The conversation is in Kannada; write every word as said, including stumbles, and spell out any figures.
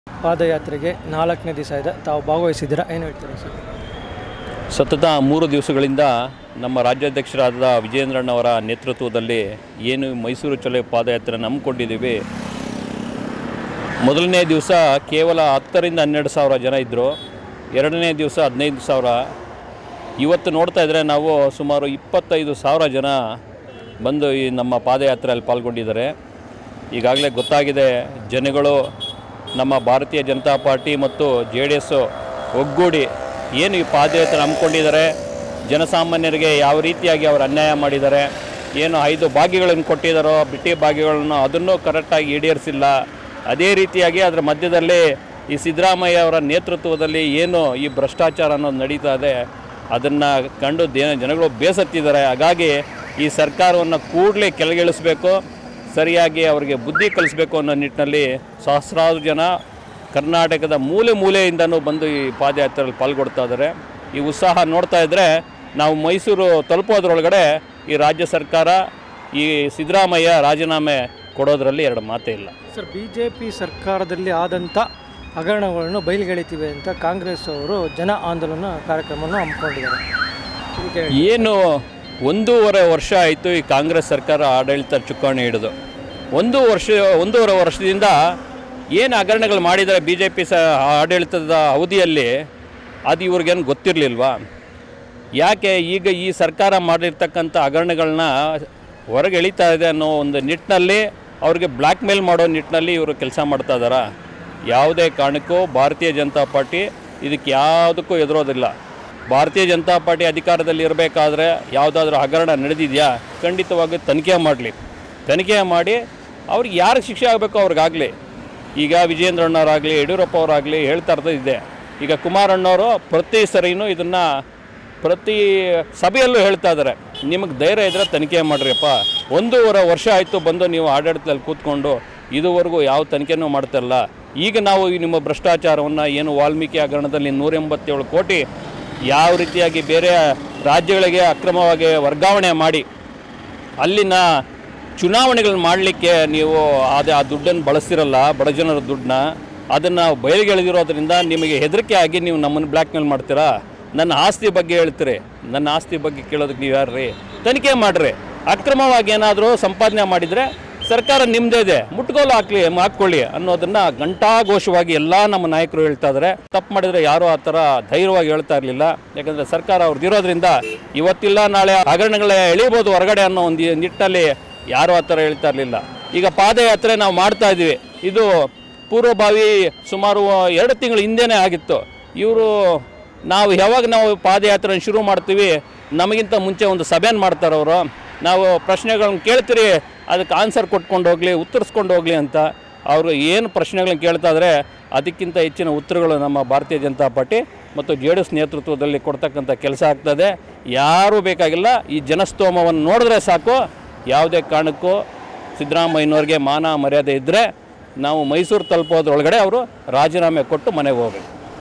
ಪಾದಯಾತ್ರೆಗೆ ನಾಲ್ಕನೇ ದಿವಸ ಇದೆ, ತಾವು ಭಾಗವಹಿಸಿದ್ದೀರಾ, ಏನು ಹೇಳ್ತೀರಾ ಸರ್? ಸತತ ಮೂರು ದಿವಸಗಳಿಂದ ನಮ್ಮ ರಾಜ್ಯಾಧ್ಯಕ್ಷರಾದ ವಿಜಯೇಂದ್ರಣ್ಣವರ ನೇತೃತ್ವದಲ್ಲಿ ಏನು ಮೈಸೂರು ಚಲೋ ಪಾದಯಾತ್ರೆ ನಂಬಿಕೊಂಡಿದ್ದೀವಿ. ಮೊದಲನೇ ದಿವಸ ಕೇವಲ ಹತ್ತರಿಂದ ಹನ್ನೆರಡು ಸಾವಿರ ಜನ ಇದ್ದರು. ಎರಡನೇ ದಿವಸ ಹದಿನೈದು ಸಾವಿರ. ಇವತ್ತು ನೋಡ್ತಾ ಇದ್ದರೆ ನಾವು ಸುಮಾರು ಇಪ್ಪತ್ತೈದು ಸಾವಿರ ಜನ ಬಂದು ಈ ನಮ್ಮ ಪಾದಯಾತ್ರೆಯಲ್ಲಿ ಪಾಲ್ಗೊಂಡಿದ್ದಾರೆ. ಈಗಾಗಲೇ ಗೊತ್ತಾಗಿದೆ, ಜನಗಳು ನಮ್ಮ ಭಾರತೀಯ ಜನತಾ ಪಾರ್ಟಿ ಮತ್ತು ಜೆ ಡಿ ಎಸ್ಸು ಒಗ್ಗೂಡಿ ಏನು ಈ ಪಾದಯಾತ್ರೆ ನಂಬಿಕೊಂಡಿದ್ದಾರೆ, ಜನಸಾಮಾನ್ಯರಿಗೆ ಯಾವ ರೀತಿಯಾಗಿ ಅವರು ಅನ್ಯಾಯ ಮಾಡಿದ್ದಾರೆ, ಏನು ಐದು ಭಾಗ್ಯಗಳನ್ನು ಕೊಟ್ಟಿದ್ದಾರೋ ಬಿಟ್ಟಿ ಭಾಗ್ಯಗಳನ್ನು ಅದನ್ನು ಕರೆಕ್ಟಾಗಿ ಈಡೇರಿಸಿಲ್ಲ. ಅದೇ ರೀತಿಯಾಗಿ ಅದರ ಮಧ್ಯದಲ್ಲಿ ಈ ಸಿದ್ದರಾಮಯ್ಯ ಅವರ ನೇತೃತ್ವದಲ್ಲಿ ಏನು ಈ ಭ್ರಷ್ಟಾಚಾರ ಅನ್ನೋದು ನಡೀತಾ ಇದೆ, ಅದನ್ನು ಕಂಡು ಜನಗಳು ಬೇಸತ್ತಿದ್ದಾರೆ. ಹಾಗಾಗಿ ಈ ಸರ್ಕಾರವನ್ನು ಕೂಡಲೇ ಕೆಳಗಿಳಿಸಬೇಕು, ಸರಿಯಾಗಿ ಅವರಿಗೆ ಬುದ್ಧಿ ಕಲಿಸಬೇಕು ಅನ್ನೋ ನಿಟ್ಟಿನಲ್ಲಿ ಸಹಸ್ರಾರು ಜನ ಕರ್ನಾಟಕದ ಮೂಲೆ ಮೂಲೆಯಿಂದನೂ ಬಂದು ಈ ಪಾದಯಾತ್ರೆಯಲ್ಲಿ ಪಾಲ್ಗೊಳ್ತಾ ಇದ್ದಾರೆ. ಈ ಉತ್ಸಾಹ ನೋಡ್ತಾ ಇದ್ದರೆ ನಾವು ಮೈಸೂರು ತಲುಪೋದ್ರೊಳಗಡೆ ಈ ರಾಜ್ಯ ಸರ್ಕಾರ ಈ ಸಿದ್ದರಾಮಯ್ಯ ರಾಜೀನಾಮೆ ಕೊಡೋದರಲ್ಲಿ ಎರಡು ಮಾತೇ ಇಲ್ಲ. ಸರ್, ಬಿ ಜೆ ಪಿ ಸರ್ಕಾರದಲ್ಲಿ ಆದಂಥ ಹಗರಣಗಳನ್ನು ಬಯಲಿಗೆಳಿತೀವಿ ಅಂತ ಕಾಂಗ್ರೆಸ್ ಅವರು ಜನ ಆಂದೋಲನ ಕಾರ್ಯಕ್ರಮವನ್ನು ಹಮ್ಮಿಕೊಂಡಿದ್ದಾರೆ. ಏನು ಒಂದೂವರೆ ವರ್ಷ ಆಯಿತು ಈ ಕಾಂಗ್ರೆಸ್ ಸರ್ಕಾರ ಆಡಳಿತ ಚುಕ್ಕಾಣಿ ಹಿಡಿದು. ಒಂದು ವರ್ಷ ಒಂದೂವರೆ ವರ್ಷದಿಂದ ಏನು ಹಗರಣಗಳು ಮಾಡಿದ್ದಾರೆ ಬಿ ಜೆ ಪಿ ಸ ಆಡಳಿತದ ಅವಧಿಯಲ್ಲಿ, ಅದು ಇವ್ರಿಗೇನು ಗೊತ್ತಿರಲಿಲ್ವಾ? ಯಾಕೆ ಈಗ ಈ ಸರ್ಕಾರ ಮಾಡಿರ್ತಕ್ಕಂಥ ಹಗರಣಗಳನ್ನ ಹೊರಗೆ ಎಳಿತಾ ಇದೆ ಅನ್ನೋ ಒಂದು ನಿಟ್ಟಿನಲ್ಲಿ ಅವ್ರಿಗೆ ಬ್ಲ್ಯಾಕ್ ಮೇಲ್ ಮಾಡೋ ನಿಟ್ಟಿನಲ್ಲಿ ಇವರು ಕೆಲಸ ಮಾಡ್ತಾ ಇದ್ದಾರೆ. ಯಾವುದೇ ಕಾರಣಕ್ಕೂ ಭಾರತೀಯ ಜನತಾ ಪಾರ್ಟಿ ಇದಕ್ಕೆ ಯಾವುದಕ್ಕೂ ಎದುರೋದಿಲ್ಲ. ಭಾರತೀಯ ಜನತಾ ಪಾರ್ಟಿ ಅಧಿಕಾರದಲ್ಲಿ ಇರಬೇಕಾದ್ರೆ ಯಾವುದಾದ್ರೂ ಹಗರಣ ನಡೆದಿದೆಯಾ, ಖಂಡಿತವಾಗಿ ತನಿಖೆ ಮಾಡಲಿ. ತನಿಖೆ ಮಾಡಿ ಅವ್ರಿಗೆ ಯಾರಿಗೆ ಶಿಕ್ಷೆ ಆಗಬೇಕೋ ಅವ್ರಿಗಾಗಲಿ. ಈಗ ವಿಜಯೇಂದ್ರಣ್ಣವರಾಗಲಿ ಯಡಿಯೂರಪ್ಪ ಅವರಾಗಲಿ ಹೇಳ್ತಾ ಇರೋದಿದೆ. ಈಗ ಕುಮಾರಣ್ಣವರು ಪ್ರತಿ ಸರಿನೂ ಇದನ್ನು ಪ್ರತಿ ಸಭೆಯಲ್ಲೂ ಹೇಳ್ತಾ ಇದ್ದಾರೆ, ನಿಮಗೆ ಧೈರ್ಯ ಇದ್ದರೆ ತನಿಖೆ ಮಾಡಿರಿಯಪ್ಪ. ಒಂದೂವರೆ ವರ್ಷ ಆಯಿತು ಬಂದು ನೀವು ಆಡಳಿತದಲ್ಲಿ ಕೂತ್ಕೊಂಡು ಇದುವರೆಗೂ ಯಾವ ತನಿಖೆನೂ ಮಾಡ್ತಾರಲ್ಲ. ಈಗ ನಾವು ಈ ನಿಮ್ಮ ಭ್ರಷ್ಟಾಚಾರವನ್ನು ಏನು ವಾಲ್ಮೀಕಿ ಹಗರಣದಲ್ಲಿ ನೂರ ಎಂಬತ್ತೇಳು ಕೋಟಿ ಯಾವ ರೀತಿಯಾಗಿ ಬೇರೆ ರಾಜ್ಯಗಳಿಗೆ ಅಕ್ರಮವಾಗಿ ವರ್ಗಾವಣೆ ಮಾಡಿ ಅಲ್ಲಿನ ಚುನಾವಣೆಗಳನ್ನ ಮಾಡಲಿಕ್ಕೆ ನೀವು ಅದೇ ಆ ದುಡ್ಡನ್ನು ಬಳಸ್ತಿರಲ್ಲ, ಬಡ ಜನರ ದುಡ್ಡನ್ನ, ಅದನ್ನು ಬಯಲಿಗೆಳೆದಿರೋದ್ರಿಂದ ನಿಮಗೆ ಹೆದರಿಕೆ ಆಗಿ ನೀವು ನಮ್ಮನ್ನು ಬ್ಲ್ಯಾಕ್ ಮೇಲ್ ಮಾಡ್ತೀರಾ. ನನ್ನ ಆಸ್ತಿ ಬಗ್ಗೆ ಹೇಳ್ತೀರಿ, ನನ್ನ ಆಸ್ತಿ ಬಗ್ಗೆ ಕೇಳೋದಕ್ಕೆ ನೀವು ಯಾರು ರೀ? ತನಿಖೆ ಮಾಡಿರಿ. ಅಕ್ರಮವಾಗಿ ಏನಾದರೂ ಸಂಪಾದನೆ ಮಾಡಿದರೆ ಸರ್ಕಾರ ನಿಮ್ಮದೇ ಇದೆ, ಮುಟ್ಗೋಲು ಹಾಕ್ಲಿ ಹಾಕ್ಕೊಳ್ಳಿ ಅನ್ನೋದನ್ನು ಘಂಟಾಘೋಷವಾಗಿ ಎಲ್ಲ ನಮ್ಮ ನಾಯಕರು ಹೇಳ್ತಾ ಇದ್ದಾರೆ. ತಪ್ಪು ಮಾಡಿದರೆ ಯಾರೂ ಆ ಥರ ಧೈರ್ಯವಾಗಿ ಹೇಳ್ತಾ ಇರಲಿಲ್ಲ. ಯಾಕಂದರೆ ಸರ್ಕಾರ ಅವ್ರದ್ದು ಇರೋದ್ರಿಂದ ಇವತ್ತಿಲ್ಲ ನಾಳೆ ಹಗರಣಗಳೇ ಎಳಿಬೋದು ಹೊರಗಡೆ ಅನ್ನೋ ಒಂದು ನಿಟ್ಟಿನಲ್ಲಿ ಯಾರೂ ಆ ಥರ ಹೇಳ್ತಾ ಇರಲಿಲ್ಲ. ಈಗ ಪಾದಯಾತ್ರೆ ನಾವು ಮಾಡ್ತಾ ಇದ್ದೀವಿ, ಇದು ಪೂರ್ವಭಾವಿ ಸುಮಾರು ಎರಡು ತಿಂಗಳ ಹಿಂದೆಯೇ ಆಗಿತ್ತು. ಇವರು ನಾವು ಯಾವಾಗ ನಾವು ಪಾದಯಾತ್ರೆ ಶುರು ಮಾಡ್ತೀವಿ ನಮಗಿಂತ ಮುಂಚೆ ಒಂದು ಸಭೆಯನ್ನು ಮಾಡ್ತಾರೆ ಅವರು. ನಾವು ಪ್ರಶ್ನೆಗಳನ್ನ ಕೇಳ್ತೀರಿ, ಅದಕ್ಕೆ ಆನ್ಸರ್ ಕೊಟ್ಕೊಂಡು ಹೋಗಲಿ, ಉತ್ತರಿಸ್ಕೊಂಡು ಹೋಗಲಿ ಅಂತ. ಅವರು ಏನು ಪ್ರಶ್ನೆಗಳನ್ನ ಕೇಳ್ತಾ ಇದ್ದಾರೆ ಅದಕ್ಕಿಂತ ಹೆಚ್ಚಿನ ಉತ್ತರಗಳು ನಮ್ಮ ಭಾರತೀಯ ಜನತಾ ಪಾರ್ಟಿ ಮತ್ತು ಜೆ ಡಿ ಎಸ್ ನೇತೃತ್ವದಲ್ಲಿ ಕೊಡ್ತಕ್ಕಂಥ ಕೆಲಸ ಆಗ್ತದೆ. ಯಾರೂ ಬೇಕಾಗಿಲ್ಲ, ಈ ಜನಸ್ತೋಮವನ್ನು ನೋಡಿದ್ರೆ ಸಾಕು. ಯಾವುದೇ ಕಾರಣಕ್ಕೂ ಸಿದ್ದರಾಮಯ್ಯನವ್ರಿಗೆ ಮಾನ ಮರ್ಯಾದೆ ಇದ್ದರೆ ನಾವು ಮೈಸೂರು ತಲುಪೋದ್ರೊಳಗಡೆ ಅವರು ರಾಜೀನಾಮೆ ಕೊಟ್ಟು ಮನೆಗೆ ಹೋಗಬೇಕು.